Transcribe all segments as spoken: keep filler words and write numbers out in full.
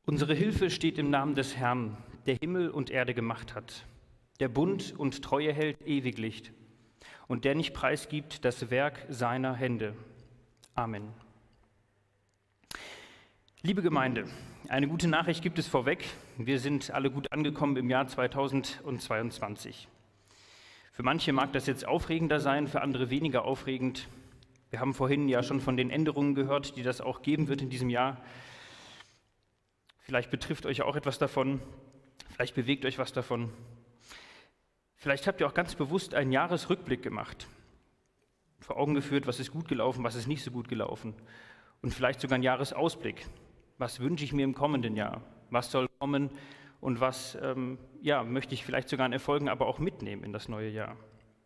Unsere Hilfe steht im Namen des Herrn, der Himmel und Erde gemacht hat, der Bund und Treue hält ewiglich und der nicht preisgibt das Werk seiner Hände. Amen. Liebe Gemeinde, eine gute Nachricht gibt es vorweg. Wir sind alle gut angekommen im Jahr zweitausendzweiundzwanzig. Für manche mag das jetzt aufregender sein, für andere weniger aufregend. Wir haben vorhin ja schon von den Änderungen gehört, die das auch geben wird in diesem Jahr. Vielleicht betrifft euch auch etwas davon, vielleicht bewegt euch was davon. Vielleicht habt ihr auch ganz bewusst einen Jahresrückblick gemacht, vor Augen geführt, was ist gut gelaufen, was ist nicht so gut gelaufen. Und vielleicht sogar einen Jahresausblick. Was wünsche ich mir im kommenden Jahr? Was soll kommen und was ähm, ja, möchte ich vielleicht sogar an Erfolgen aber auch mitnehmen in das neue Jahr?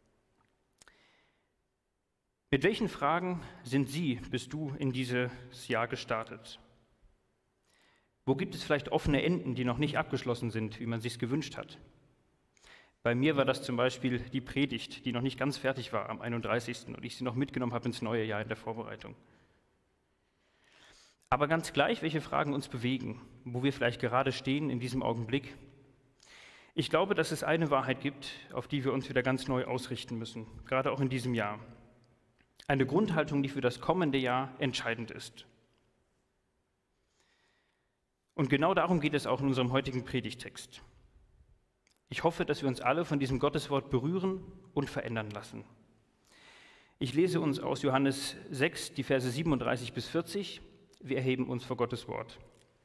Mit welchen Fragen sind Sie, bist du in dieses Jahr gestartet? Wo gibt es vielleicht offene Enden, die noch nicht abgeschlossen sind, wie man sich es gewünscht hat? Bei mir war das zum Beispiel die Predigt, die noch nicht ganz fertig war am einunddreißigsten und ich sie noch mitgenommen habe ins neue Jahr in der Vorbereitung. Aber ganz gleich, welche Fragen uns bewegen, wo wir vielleicht gerade stehen in diesem Augenblick. Ich glaube, dass es eine Wahrheit gibt, auf die wir uns wieder ganz neu ausrichten müssen, gerade auch in diesem Jahr. Eine Grundhaltung, die für das kommende Jahr entscheidend ist. Und genau darum geht es auch in unserem heutigen Predigtext. Ich hoffe, dass wir uns alle von diesem Gotteswort berühren und verändern lassen. Ich lese uns aus Johannes sechs, die Verse siebenunddreißig bis vierzig. Wir erheben uns vor Gottes Wort.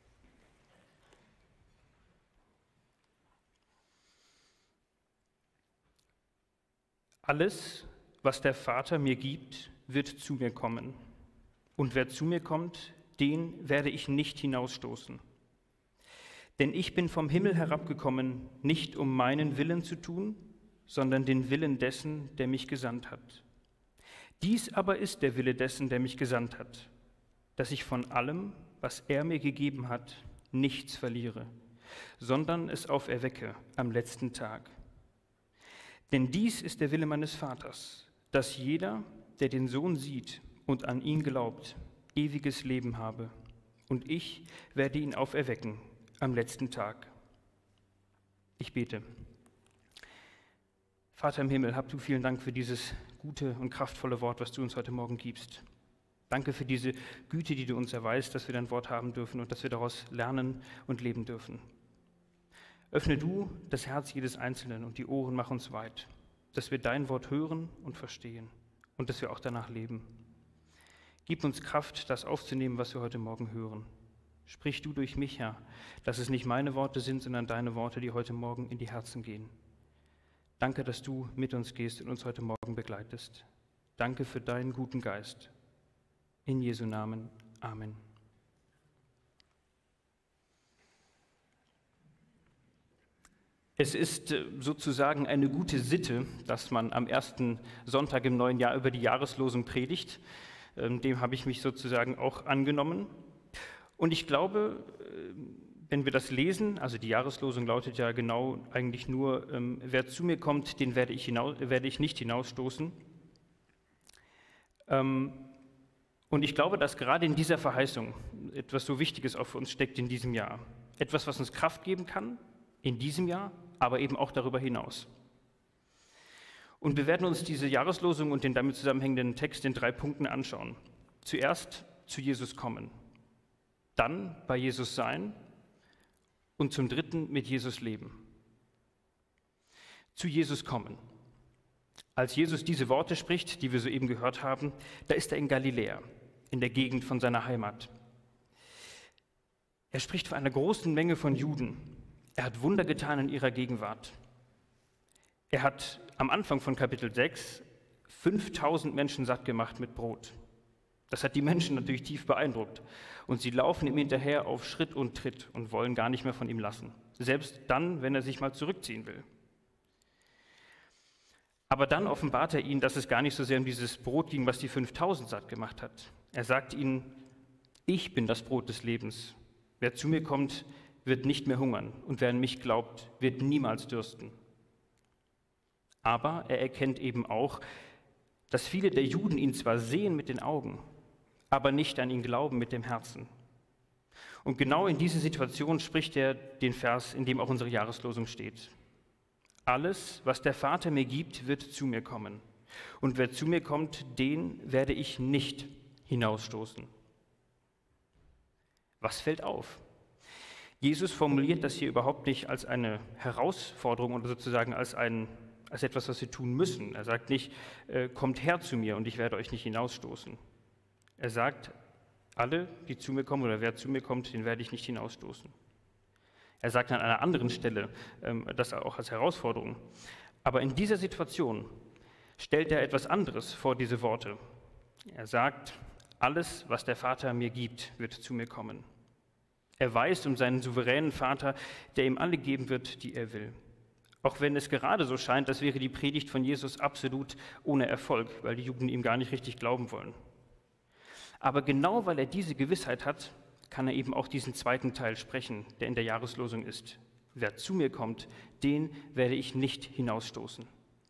Alles, was der Vater mir gibt, wird zu mir kommen. Und wer zu mir kommt, den werde ich nicht hinausstoßen. Denn ich bin vom Himmel herabgekommen, nicht um meinen Willen zu tun, sondern den Willen dessen, der mich gesandt hat. Dies aber ist der Wille dessen, der mich gesandt hat, dass ich von allem, was er mir gegeben hat, nichts verliere, sondern es auferwecke am letzten Tag. Denn dies ist der Wille meines Vaters, dass jeder, der den Sohn sieht und an ihn glaubt, ewiges Leben habe. Und ich werde ihn auferwecken am letzten Tag. Ich bete. Vater im Himmel, hab du vielen Dank für dieses gute und kraftvolle Wort, was du uns heute Morgen gibst. Danke für diese Güte, die du uns erweist, dass wir dein Wort haben dürfen und dass wir daraus lernen und leben dürfen. Öffne du das Herz jedes Einzelnen und die Ohren, mach uns weit, dass wir dein Wort hören und verstehen und dass wir auch danach leben. Gib uns Kraft, das aufzunehmen, was wir heute Morgen hören. Sprich du durch mich, Herr, dass es nicht meine Worte sind, sondern deine Worte, die heute Morgen in die Herzen gehen. Danke, dass du mit uns gehst und uns heute Morgen begleitest. Danke für deinen guten Geist. In Jesu Namen. Amen. Es ist sozusagen eine gute Sitte, dass man am ersten Sonntag im neuen Jahr über die Jahreslosung predigt. Dem habe ich mich sozusagen auch angenommen. Und ich glaube, wenn wir das lesen, also die Jahreslosung lautet ja genau eigentlich nur, wer zu mir kommt, den werde ich, hinaus, werde ich nicht hinausstoßen. Und ich glaube, dass gerade in dieser Verheißung etwas so Wichtiges auch für uns steckt in diesem Jahr. Etwas, was uns Kraft geben kann, in diesem Jahr, aber eben auch darüber hinaus. Und wir werden uns diese Jahreslosung und den damit zusammenhängenden Text in drei Punkten anschauen. Zuerst zu Jesus kommen, dann bei Jesus sein und zum Dritten mit Jesus leben. Zu Jesus kommen. Als Jesus diese Worte spricht, die wir soeben gehört haben, da ist er in Galiläa, in der Gegend von seiner Heimat. Er spricht vor einer großen Menge von Juden. Er hat Wunder getan in ihrer Gegenwart. Er hat am Anfang von Kapitel sechs fünftausend Menschen satt gemacht mit Brot. Das hat die Menschen natürlich tief beeindruckt. Und sie laufen ihm hinterher auf Schritt und Tritt und wollen gar nicht mehr von ihm lassen. Selbst dann, wenn er sich mal zurückziehen will. Aber dann offenbart er ihnen, dass es gar nicht so sehr um dieses Brot ging, was die fünftausend satt gemacht hat. Er sagt ihnen, ich bin das Brot des Lebens. Wer zu mir kommt, wird nicht mehr hungern. Und wer an mich glaubt, wird niemals dürsten. Aber er erkennt eben auch, dass viele der Juden ihn zwar sehen mit den Augen, aber nicht an ihn glauben mit dem Herzen. Und genau in diese Situation spricht er den Vers, in dem auch unsere Jahreslosung steht. Alles, was der Vater mir gibt, wird zu mir kommen. Und wer zu mir kommt, den werde ich nicht hinausstoßen. Was fällt auf? Jesus formuliert das hier überhaupt nicht als eine Herausforderung oder sozusagen als, ein, als etwas, was wir tun müssen. Er sagt nicht, äh, kommt her zu mir und ich werde euch nicht hinausstoßen. Er sagt, alle, die zu mir kommen oder wer zu mir kommt, den werde ich nicht hinausstoßen. Er sagt an einer anderen Stelle, ähm, das auch als Herausforderung. Aber in dieser Situation stellt er etwas anderes vor diese Worte. Er sagt, alles, was der Vater mir gibt, wird zu mir kommen. Er weiß um seinen souveränen Vater, der ihm alle geben wird, die er will. Auch wenn es gerade so scheint, als wäre die Predigt von Jesus absolut ohne Erfolg, weil die Juden ihm gar nicht richtig glauben wollen. Aber genau weil er diese Gewissheit hat, kann er eben auch diesen zweiten Teil sprechen, der in der Jahreslosung ist. Wer zu mir kommt, den werde ich nicht hinausstoßen.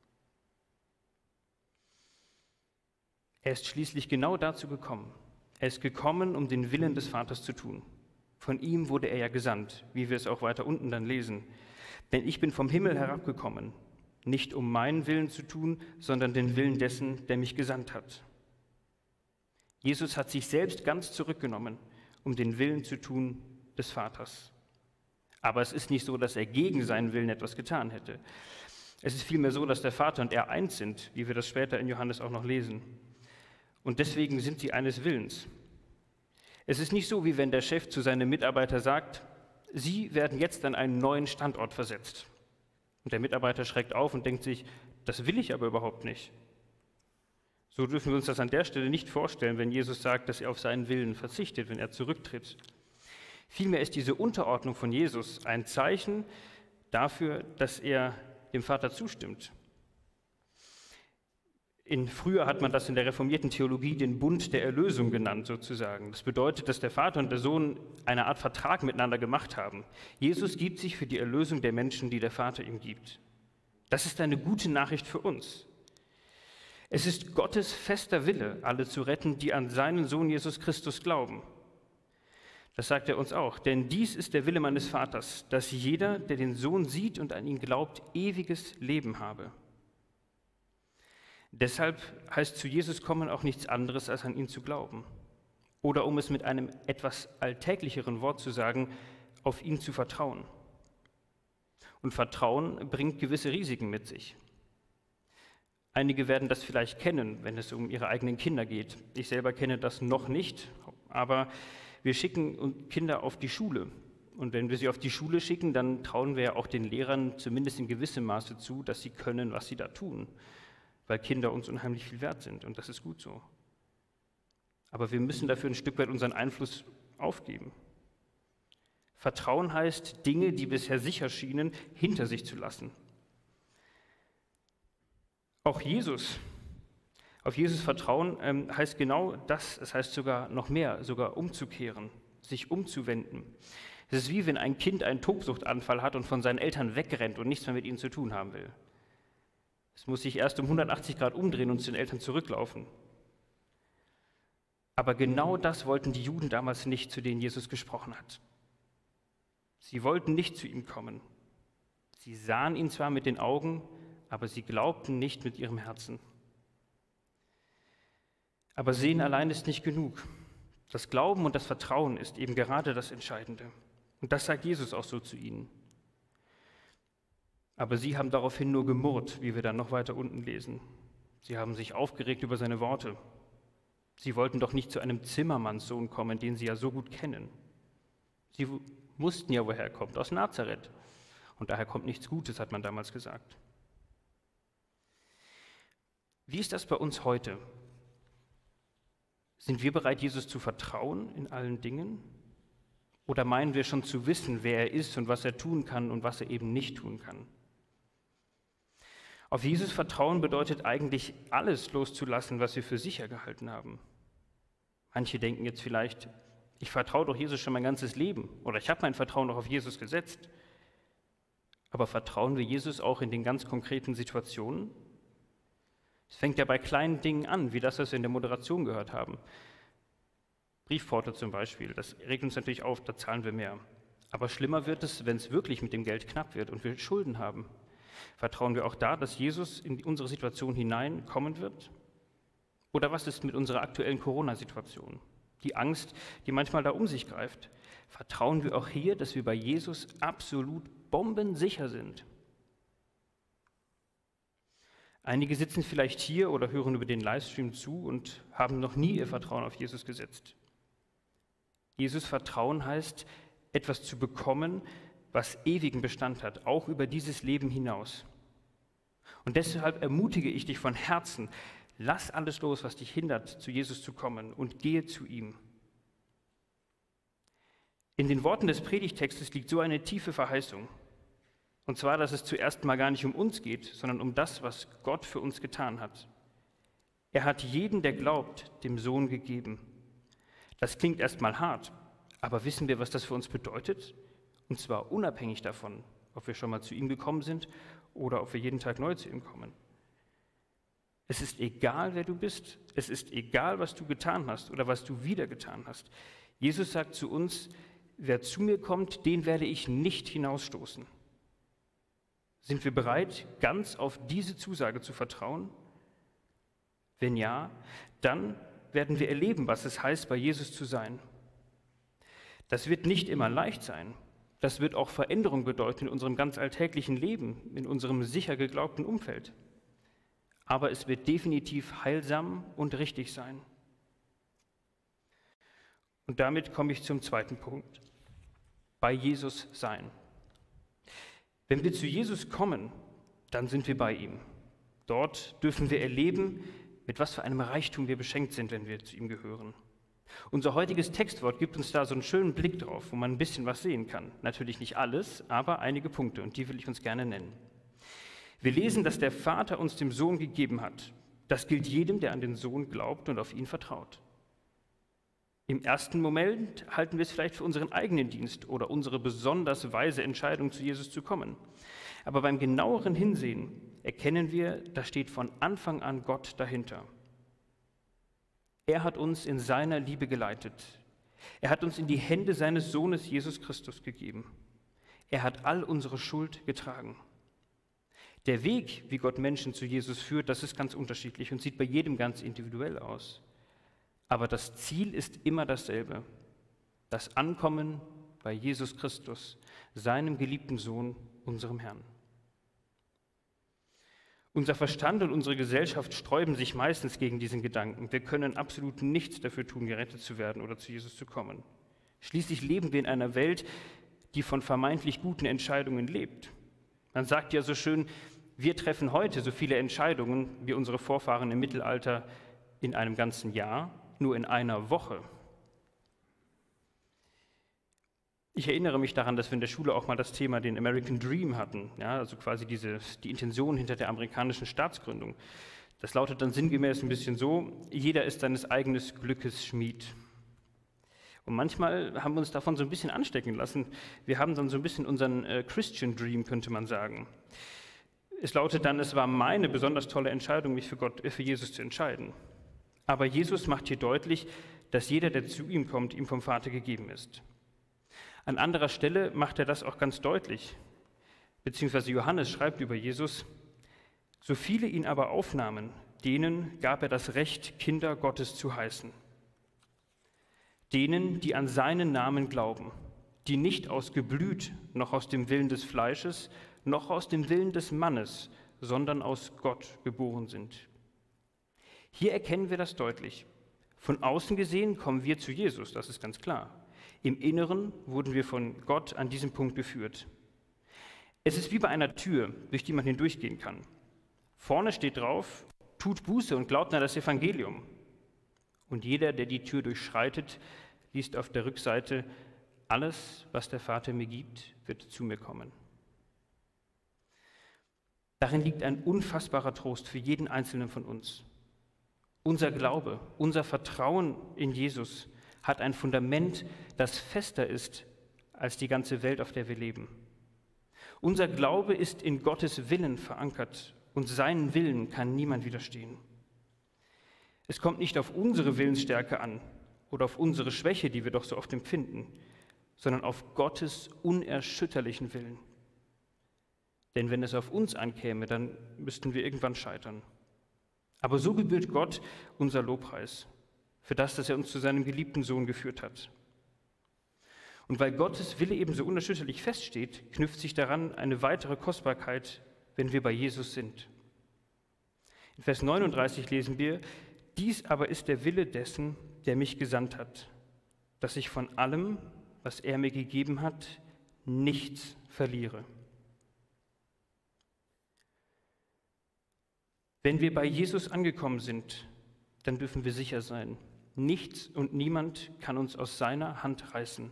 Er ist schließlich genau dazu gekommen. Er ist gekommen, um den Willen des Vaters zu tun. Von ihm wurde er ja gesandt, wie wir es auch weiter unten dann lesen. Denn ich bin vom Himmel herabgekommen, nicht um meinen Willen zu tun, sondern den Willen dessen, der mich gesandt hat. Jesus hat sich selbst ganz zurückgenommen, um den Willen zu tun des Vaters. Aber es ist nicht so, dass er gegen seinen Willen etwas getan hätte. Es ist vielmehr so, dass der Vater und er eins sind, wie wir das später in Johannes auch noch lesen. Und deswegen sind sie eines Willens. Es ist nicht so, wie wenn der Chef zu seinem Mitarbeiter sagt, Sie werden jetzt an einen neuen Standort versetzt. Und der Mitarbeiter schreckt auf und denkt sich, das will ich aber überhaupt nicht. So dürfen wir uns das an der Stelle nicht vorstellen, wenn Jesus sagt, dass er auf seinen Willen verzichtet, wenn er zurücktritt. Vielmehr ist diese Unterordnung von Jesus ein Zeichen dafür, dass er dem Vater zustimmt. In, früher hat man das in der reformierten Theologie den Bund der Erlösung genannt, sozusagen. Das bedeutet, dass der Vater und der Sohn eine Art Vertrag miteinander gemacht haben. Jesus gibt sich für die Erlösung der Menschen, die der Vater ihm gibt. Das ist eine gute Nachricht für uns. Es ist Gottes fester Wille, alle zu retten, die an seinen Sohn Jesus Christus glauben. Das sagt er uns auch. Denn dies ist der Wille meines Vaters, dass jeder, der den Sohn sieht und an ihn glaubt, ewiges Leben habe. Deshalb heißt zu Jesus kommen auch nichts anderes, als an ihn zu glauben. Oder um es mit einem etwas alltäglicheren Wort zu sagen, auf ihn zu vertrauen. Und Vertrauen bringt gewisse Risiken mit sich. Einige werden das vielleicht kennen, wenn es um ihre eigenen Kinder geht. Ich selber kenne das noch nicht, aber wir schicken Kinder auf die Schule. Und wenn wir sie auf die Schule schicken, dann trauen wir auch den Lehrern zumindest in gewissem Maße zu, dass sie können, was sie da tun. Weil Kinder uns unheimlich viel wert sind und das ist gut so. Aber wir müssen dafür ein Stück weit unseren Einfluss aufgeben. Vertrauen heißt, Dinge, die bisher sicher schienen, hinter sich zu lassen. Auch Jesus, auf Jesus vertrauen ähm, heißt genau das, es heißt sogar noch mehr, sogar umzukehren, sich umzuwenden. Es ist wie wenn ein Kind einen Tobsuchtanfall hat und von seinen Eltern wegrennt und nichts mehr mit ihnen zu tun haben will. Es muss sich erst um hundertachtzig Grad umdrehen und zu den Eltern zurücklaufen. Aber genau das wollten die Juden damals nicht, zu denen Jesus gesprochen hat. Sie wollten nicht zu ihm kommen. Sie sahen ihn zwar mit den Augen, aber sie glaubten nicht mit ihrem Herzen. Aber sehen allein ist nicht genug. Das Glauben und das Vertrauen ist eben gerade das Entscheidende. Und das sagt Jesus auch so zu ihnen. Aber sie haben daraufhin nur gemurrt, wie wir dann noch weiter unten lesen. Sie haben sich aufgeregt über seine Worte. Sie wollten doch nicht zu einem Zimmermannssohn kommen, den sie ja so gut kennen. Sie wussten ja, woher er kommt, aus Nazareth. Und daher kommt nichts Gutes, hat man damals gesagt. Wie ist das bei uns heute? Sind wir bereit, Jesus zu vertrauen in allen Dingen? Oder meinen wir schon zu wissen, wer er ist und was er tun kann und was er eben nicht tun kann? Auf Jesus vertrauen bedeutet eigentlich, alles loszulassen, was wir für sicher gehalten haben. Manche denken jetzt vielleicht, ich vertraue doch Jesus schon mein ganzes Leben oder ich habe mein Vertrauen doch auf Jesus gesetzt. Aber vertrauen wir Jesus auch in den ganz konkreten Situationen? Es fängt ja bei kleinen Dingen an, wie das, was wir in der Moderation gehört haben. Briefporto zum Beispiel, das regt uns natürlich auf, da zahlen wir mehr. Aber schlimmer wird es, wenn es wirklich mit dem Geld knapp wird und wir Schulden haben. Vertrauen wir auch da, dass Jesus in unsere Situation hineinkommen wird? Oder was ist mit unserer aktuellen Corona-Situation? Die Angst, die manchmal da um sich greift. Vertrauen wir auch hier, dass wir bei Jesus absolut bombensicher sind? Einige sitzen vielleicht hier oder hören über den Livestream zu und haben noch nie ihr Vertrauen auf Jesus gesetzt. Jesus Vertrauen heißt, etwas zu bekommen, was ewigen Bestand hat, auch über dieses Leben hinaus. Und deshalb ermutige ich dich von Herzen, lass alles los, was dich hindert, zu Jesus zu kommen und gehe zu ihm. In den Worten des Predigtextes liegt so eine tiefe Verheißung. Und zwar, dass es zuerst mal gar nicht um uns geht, sondern um das, was Gott für uns getan hat. Er hat jeden, der glaubt, dem Sohn gegeben. Das klingt erstmal hart, aber wissen wir, was das für uns bedeutet? Und zwar unabhängig davon, ob wir schon mal zu ihm gekommen sind oder ob wir jeden Tag neu zu ihm kommen. Es ist egal, wer du bist. Es ist egal, was du getan hast oder was du wieder getan hast. Jesus sagt zu uns, wer zu mir kommt, den werde ich nicht hinausstoßen. Sind wir bereit, ganz auf diese Zusage zu vertrauen? Wenn ja, dann werden wir erleben, was es heißt, bei Jesus zu sein. Das wird nicht immer leicht sein. Das wird auch Veränderung bedeuten in unserem ganz alltäglichen Leben, in unserem sicher geglaubten Umfeld. Aber es wird definitiv heilsam und richtig sein. Und damit komme ich zum zweiten Punkt. Bei Jesus sein. Wenn wir zu Jesus kommen, dann sind wir bei ihm. Dort dürfen wir erleben, mit was für einem Reichtum wir beschenkt sind, wenn wir zu ihm gehören. Unser heutiges Textwort gibt uns da so einen schönen Blick drauf, wo man ein bisschen was sehen kann. Natürlich nicht alles, aber einige Punkte, und die will ich uns gerne nennen. Wir lesen, dass der Vater uns dem Sohn gegeben hat. Das gilt jedem, der an den Sohn glaubt und auf ihn vertraut. Im ersten Moment halten wir es vielleicht für unseren eigenen Dienst oder unsere besonders weise Entscheidung, zu Jesus zu kommen. Aber beim genaueren Hinsehen erkennen wir, da steht von Anfang an Gott dahinter. Er hat uns in seiner Liebe geleitet. Er hat uns in die Hände seines Sohnes Jesus Christus gegeben. Er hat all unsere Schuld getragen. Der Weg, wie Gott Menschen zu Jesus führt, das ist ganz unterschiedlich und sieht bei jedem ganz individuell aus. Aber das Ziel ist immer dasselbe: das Ankommen bei Jesus Christus, seinem geliebten Sohn, unserem Herrn. Unser Verstand und unsere Gesellschaft sträuben sich meistens gegen diesen Gedanken. Wir können absolut nichts dafür tun, gerettet zu werden oder zu Jesus zu kommen. Schließlich leben wir in einer Welt, die von vermeintlich guten Entscheidungen lebt. Man sagt ja so schön, wir treffen heute so viele Entscheidungen wie unsere Vorfahren im Mittelalter in einem ganzen Jahr, nur in einer Woche. Ich erinnere mich daran, dass wir in der Schule auch mal das Thema den American Dream hatten, ja, also quasi diese, die Intention hinter der amerikanischen Staatsgründung. Das lautet dann sinngemäß ein bisschen so: Jeder ist seines eigenen Glückes Schmied. Und manchmal haben wir uns davon so ein bisschen anstecken lassen. Wir haben dann so ein bisschen unseren äh, Christian Dream, könnte man sagen. Es lautet dann, es war meine besonders tolle Entscheidung, mich für Gott, äh, für Jesus zu entscheiden. Aber Jesus macht hier deutlich, dass jeder, der zu ihm kommt, ihm vom Vater gegeben ist. An anderer Stelle macht er das auch ganz deutlich, beziehungsweise Johannes schreibt über Jesus: So viele ihn aber aufnahmen, denen gab er das Recht, Kinder Gottes zu heißen. Denen, die an seinen Namen glauben, die nicht aus Geblüt, noch aus dem Willen des Fleisches, noch aus dem Willen des Mannes, sondern aus Gott geboren sind. Hier erkennen wir das deutlich. Von außen gesehen kommen wir zu Jesus, das ist ganz klar. Im Inneren wurden wir von Gott an diesem Punkt geführt. Es ist wie bei einer Tür, durch die man hindurchgehen kann. Vorne steht drauf: Tut Buße und glaubt an das Evangelium. Und jeder, der die Tür durchschreitet, liest auf der Rückseite: Alles, was der Vater mir gibt, wird zu mir kommen. Darin liegt ein unfassbarer Trost für jeden Einzelnen von uns. Unser Glaube, unser Vertrauen in Jesus hat ein Fundament, das fester ist als die ganze Welt, auf der wir leben. Unser Glaube ist in Gottes Willen verankert und seinen Willen kann niemand widerstehen. Es kommt nicht auf unsere Willensstärke an oder auf unsere Schwäche, die wir doch so oft empfinden, sondern auf Gottes unerschütterlichen Willen. Denn wenn es auf uns ankäme, dann müssten wir irgendwann scheitern. Aber so gebührt Gott unser Lobpreis für das, dass er uns zu seinem geliebten Sohn geführt hat. Und weil Gottes Wille ebenso unerschütterlich feststeht, knüpft sich daran eine weitere Kostbarkeit, wenn wir bei Jesus sind. In Vers neununddreißig lesen wir: Dies aber ist der Wille dessen, der mich gesandt hat, dass ich von allem, was er mir gegeben hat, nichts verliere. Wenn wir bei Jesus angekommen sind, dann dürfen wir sicher sein, nichts und niemand kann uns aus seiner Hand reißen.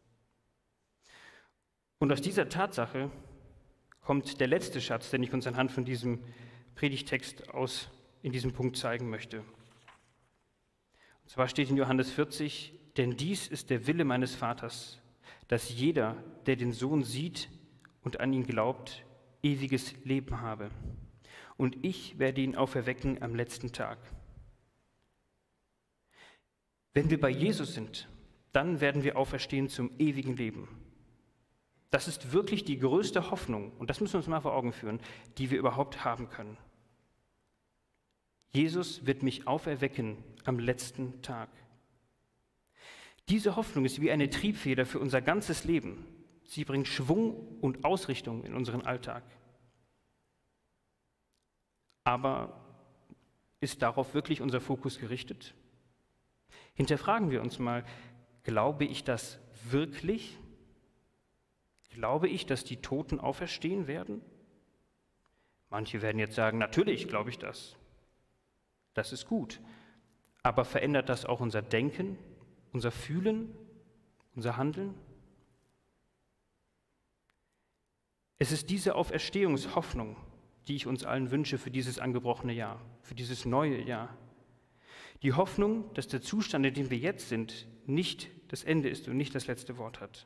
Und aus dieser Tatsache kommt der letzte Schatz, den ich uns anhand von diesem Predigtext aus in diesem Punkt zeigen möchte. Und zwar steht in Johannes vierzig: Denn dies ist der Wille meines Vaters, dass jeder, der den Sohn sieht und an ihn glaubt, ewiges Leben habe. Und ich werde ihn auferwecken am letzten Tag. Wenn wir bei Jesus sind, dann werden wir auferstehen zum ewigen Leben. Das ist wirklich die größte Hoffnung, und das müssen wir uns mal vor Augen führen, die wir überhaupt haben können. Jesus wird mich auferwecken am letzten Tag. Diese Hoffnung ist wie eine Triebfeder für unser ganzes Leben. Sie bringt Schwung und Ausrichtung in unseren Alltag. Aber ist darauf wirklich unser Fokus gerichtet? Hinterfragen wir uns mal, glaube ich das wirklich? Glaube ich, dass die Toten auferstehen werden? Manche werden jetzt sagen, natürlich glaube ich das. Das ist gut. Aber verändert das auch unser Denken, unser Fühlen, unser Handeln? Es ist diese Auferstehungshoffnung, die ich uns allen wünsche für dieses angebrochene Jahr, für dieses neue Jahr. Die Hoffnung, dass der Zustand, in dem wir jetzt sind, nicht das Ende ist und nicht das letzte Wort hat.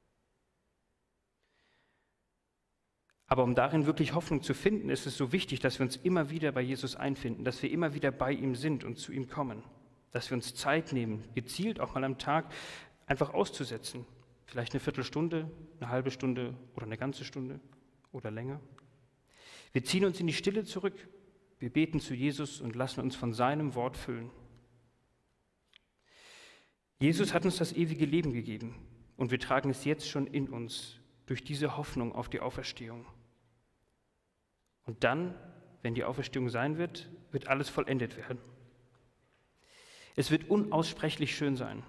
Aber um darin wirklich Hoffnung zu finden, ist es so wichtig, dass wir uns immer wieder bei Jesus einfinden, dass wir immer wieder bei ihm sind und zu ihm kommen, dass wir uns Zeit nehmen, gezielt auch mal am Tag einfach auszusetzen. Vielleicht eine Viertelstunde, eine halbe Stunde oder eine ganze Stunde oder länger. Wir ziehen uns in die Stille zurück, wir beten zu Jesus und lassen uns von seinem Wort füllen. Jesus hat uns das ewige Leben gegeben und wir tragen es jetzt schon in uns durch diese Hoffnung auf die Auferstehung. Und dann, wenn die Auferstehung sein wird, wird alles vollendet werden. Es wird unaussprechlich schön sein.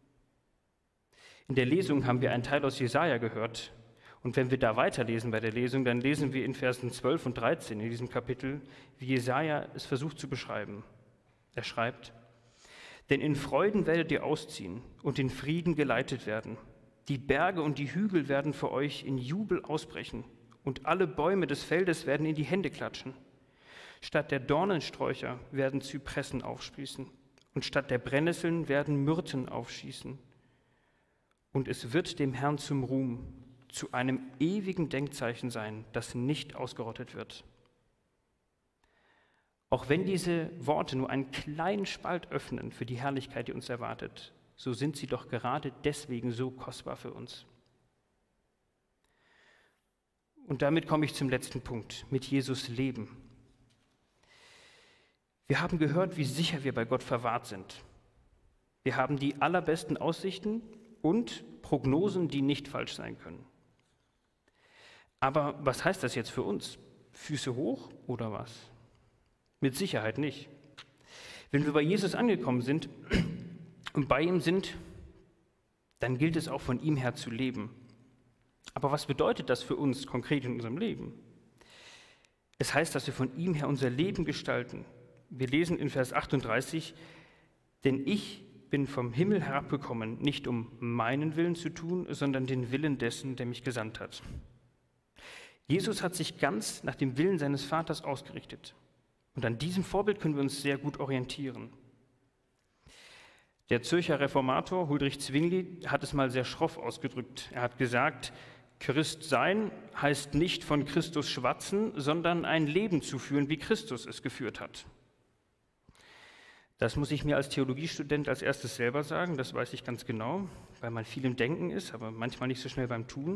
In der Lesung haben wir einen Teil aus Jesaja gehört. Und wenn wir da weiterlesen bei der Lesung, dann lesen wir in Versen zwölf und dreizehn in diesem Kapitel, wie Jesaja es versucht zu beschreiben. Er schreibt: Denn in Freuden werdet ihr ausziehen und in Frieden geleitet werden. Die Berge und die Hügel werden für euch in Jubel ausbrechen und alle Bäume des Feldes werden in die Hände klatschen. Statt der Dornensträucher werden Zypressen aufsprießen und statt der Brennnesseln werden Myrten aufschießen. Und es wird dem Herrn zum Ruhm, zu einem ewigen Denkzeichen sein, das nicht ausgerottet wird. Auch wenn diese Worte nur einen kleinen Spalt öffnen für die Herrlichkeit, die uns erwartet, so sind sie doch gerade deswegen so kostbar für uns. Und damit komme ich zum letzten Punkt, mit Jesus leben. Wir haben gehört, wie sicher wir bei Gott verwahrt sind. Wir haben die allerbesten Aussichten und Prognosen, die nicht falsch sein können. Aber was heißt das jetzt für uns? Füße hoch oder was? Mit Sicherheit nicht. Wenn wir bei Jesus angekommen sind und bei ihm sind, dann gilt es auch von ihm her zu leben. Aber was bedeutet das für uns konkret in unserem Leben? Es heißt, dass wir von ihm her unser Leben gestalten. Wir lesen in Vers achtunddreißig, denn ich bin vom Himmel herabgekommen, nicht um meinen Willen zu tun, sondern den Willen dessen, der mich gesandt hat. Jesus hat sich ganz nach dem Willen seines Vaters ausgerichtet. Und an diesem Vorbild können wir uns sehr gut orientieren. Der Zürcher Reformator Huldrych Zwingli hat es mal sehr schroff ausgedrückt. Er hat gesagt, Christ sein heißt nicht von Christus schwatzen, sondern ein Leben zu führen, wie Christus es geführt hat. Das muss ich mir als Theologiestudent als erstes selber sagen, das weiß ich ganz genau, weil man viel im Denken ist, aber manchmal nicht so schnell beim Tun.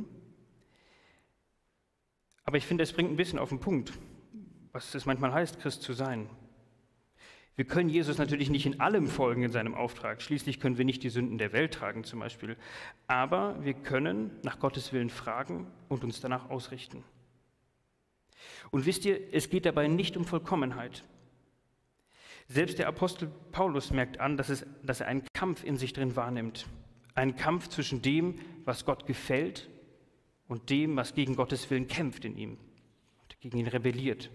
Aber ich finde, es bringt ein bisschen auf den Punkt, was es manchmal heißt, Christ zu sein. Wir können Jesus natürlich nicht in allem folgen in seinem Auftrag. Schließlich können wir nicht die Sünden der Welt tragen zum Beispiel. Aber wir können nach Gottes Willen fragen und uns danach ausrichten. Und wisst ihr, es geht dabei nicht um Vollkommenheit. Selbst der Apostel Paulus merkt an, dass, es, dass er einen Kampf in sich drin wahrnimmt. Einen Kampf zwischen dem, was Gott gefällt, und dem, was gegen Gottes Willen kämpft in ihm, gegen ihn rebelliert.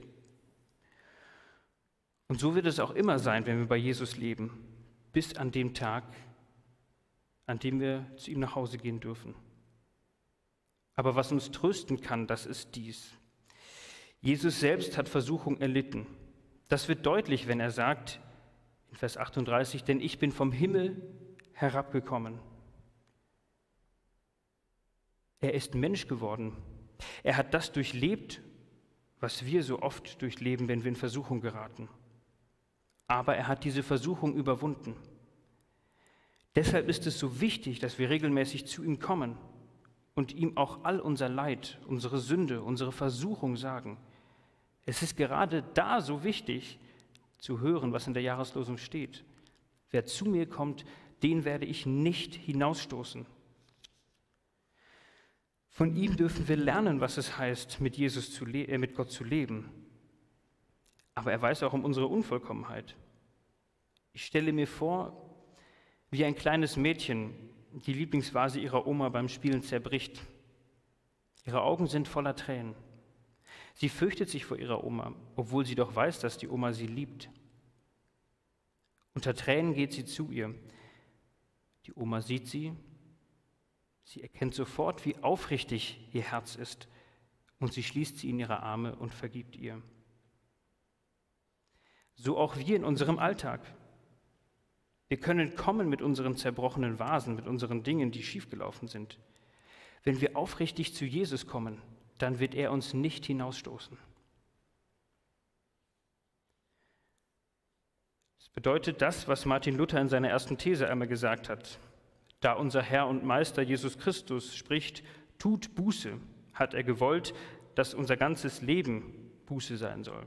Und so wird es auch immer sein, wenn wir bei Jesus leben, bis an dem Tag, an dem wir zu ihm nach Hause gehen dürfen. Aber was uns trösten kann, das ist dies. Jesus selbst hat Versuchung erlitten. Das wird deutlich, wenn er sagt, in Vers achtunddreißig, denn ich bin vom Himmel herabgekommen. Er ist Mensch geworden. Er hat das durchlebt, was wir so oft durchleben, wenn wir in Versuchung geraten. Aber er hat diese Versuchung überwunden. Deshalb ist es so wichtig, dass wir regelmäßig zu ihm kommen und ihm auch all unser Leid, unsere Sünde, unsere Versuchung sagen. Es ist gerade da so wichtig, zu hören, was in der Jahreslosung steht. Wer zu mir kommt, den werde ich nicht hinausstoßen. Von ihm dürfen wir lernen, was es heißt, mit Jesus zu le- äh, mit Gott zu leben. Aber er weiß auch um unsere Unvollkommenheit. Ich stelle mir vor, wie ein kleines Mädchen die Lieblingsvase ihrer Oma beim Spielen zerbricht. Ihre Augen sind voller Tränen. Sie fürchtet sich vor ihrer Oma, obwohl sie doch weiß, dass die Oma sie liebt. Unter Tränen geht sie zu ihr. Die Oma sieht sie. Sie erkennt sofort, wie aufrichtig ihr Herz ist, und sie schließt sie in ihre Arme und vergibt ihr. So auch wir in unserem Alltag. Wir können kommen mit unseren zerbrochenen Vasen, mit unseren Dingen, die schiefgelaufen sind. Wenn wir aufrichtig zu Jesus kommen, dann wird er uns nicht hinausstoßen. Das bedeutet das, was Martin Luther in seiner ersten These einmal gesagt hat. Da unser Herr und Meister Jesus Christus spricht, tut Buße, hat er gewollt, dass unser ganzes Leben Buße sein soll.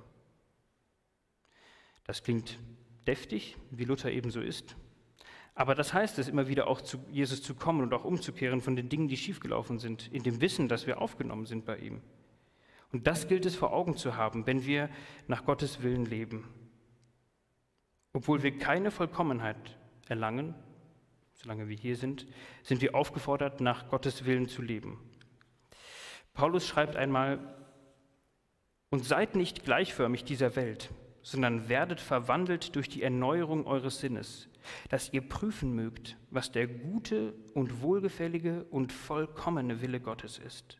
Das klingt deftig, wie Luther ebenso ist. Aber das heißt es, immer wieder auch zu Jesus zu kommen und auch umzukehren von den Dingen, die schiefgelaufen sind, in dem Wissen, dass wir aufgenommen sind bei ihm. Und das gilt es vor Augen zu haben, wenn wir nach Gottes Willen leben. Obwohl wir keine Vollkommenheit erlangen, solange wir hier sind, sind wir aufgefordert, nach Gottes Willen zu leben. Paulus schreibt einmal, und seid nicht gleichförmig dieser Welt, sondern werdet verwandelt durch die Erneuerung eures Sinnes, dass ihr prüfen mögt, was der gute und wohlgefällige und vollkommene Wille Gottes ist.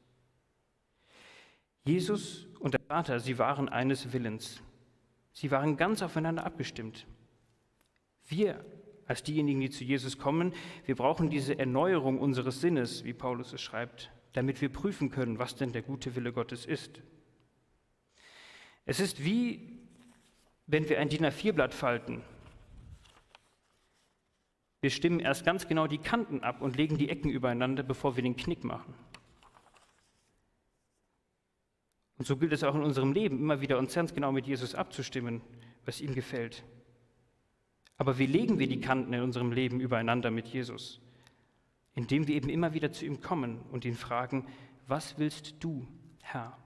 Jesus und der Vater, sie waren eines Willens. Sie waren ganz aufeinander abgestimmt. Wir, als diejenigen, die zu Jesus kommen, wir brauchen diese Erneuerung unseres Sinnes, wie Paulus es schreibt, damit wir prüfen können, was denn der gute Wille Gottes ist. Es ist wie, wenn wir ein D I N A vier Blatt falten. Wir stimmen erst ganz genau die Kanten ab und legen die Ecken übereinander, bevor wir den Knick machen. Und so gilt es auch in unserem Leben, immer wieder uns ganz genau mit Jesus abzustimmen, was ihm gefällt. Aber wie legen wir die Kanten in unserem Leben übereinander mit Jesus? Indem wir eben immer wieder zu ihm kommen und ihn fragen, was willst du, Herr?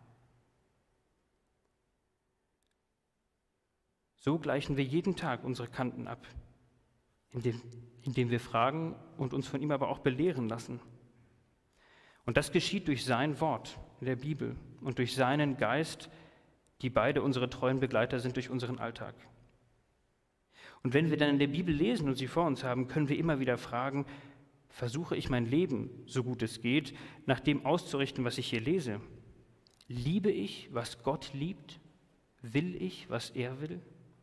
So gleichen wir jeden Tag unsere Kanten ab, indem, indem wir fragen und uns von ihm aber auch belehren lassen. Und das geschieht durch sein Wort in der Bibel und durch seinen Geist, die beide unsere treuen Begleiter sind durch unseren Alltag. Und wenn wir dann in der Bibel lesen und sie vor uns haben, können wir immer wieder fragen, versuche ich mein Leben, so gut es geht, nach dem auszurichten, was ich hier lese? Liebe ich, was Gott liebt? Will ich, was er will?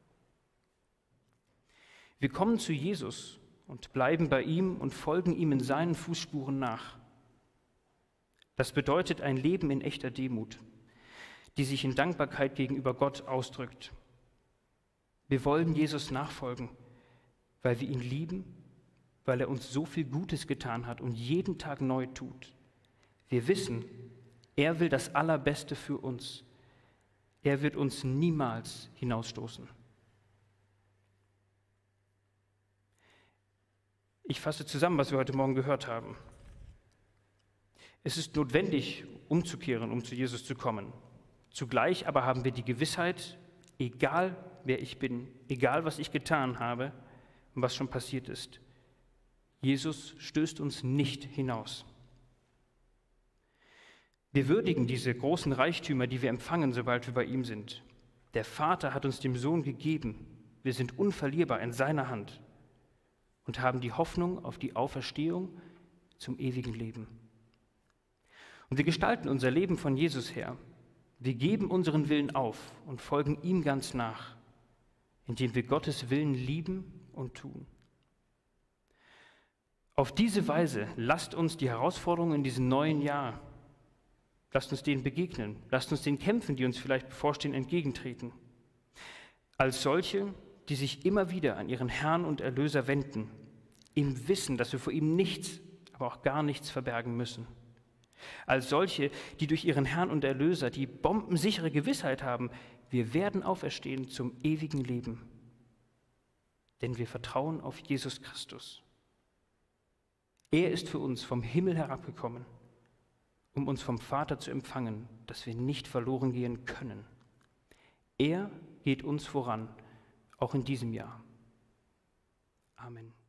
Wir kommen zu Jesus und bleiben bei ihm und folgen ihm in seinen Fußspuren nach. Das bedeutet ein Leben in echter Demut, die sich in Dankbarkeit gegenüber Gott ausdrückt. Wir wollen Jesus nachfolgen, weil wir ihn lieben, weil er uns so viel Gutes getan hat und jeden Tag neu tut. Wir wissen, er will das Allerbeste für uns. Er wird uns niemals hinausstoßen. Ich fasse zusammen, was wir heute Morgen gehört haben. Es ist notwendig, umzukehren, um zu Jesus zu kommen. Zugleich aber haben wir die Gewissheit, egal wer ich bin, egal was ich getan habe und was schon passiert ist, Jesus stößt uns nicht hinaus. Wir würdigen diese großen Reichtümer, die wir empfangen, sobald wir bei ihm sind. Der Vater hat uns dem Sohn gegeben. Wir sind unverlierbar in seiner Hand und haben die Hoffnung auf die Auferstehung zum ewigen Leben. Und wir gestalten unser Leben von Jesus her. Wir geben unseren Willen auf und folgen ihm ganz nach, indem wir Gottes Willen lieben und tun. Auf diese Weise lasst uns die Herausforderungen in diesem neuen Jahr, lasst uns denen begegnen, lasst uns den Kämpfen, die uns vielleicht bevorstehen, entgegentreten. Als solche, die sich immer wieder an ihren Herrn und Erlöser wenden, im Wissen, dass wir vor ihm nichts, aber auch gar nichts verbergen müssen. Als solche, die durch ihren Herrn und Erlöser die bombensichere Gewissheit haben, wir werden auferstehen zum ewigen Leben. Denn wir vertrauen auf Jesus Christus. Er ist für uns vom Himmel herabgekommen, um uns vom Vater zu empfangen, dass wir nicht verloren gehen können. Er geht uns voran, auch in diesem Jahr. Amen.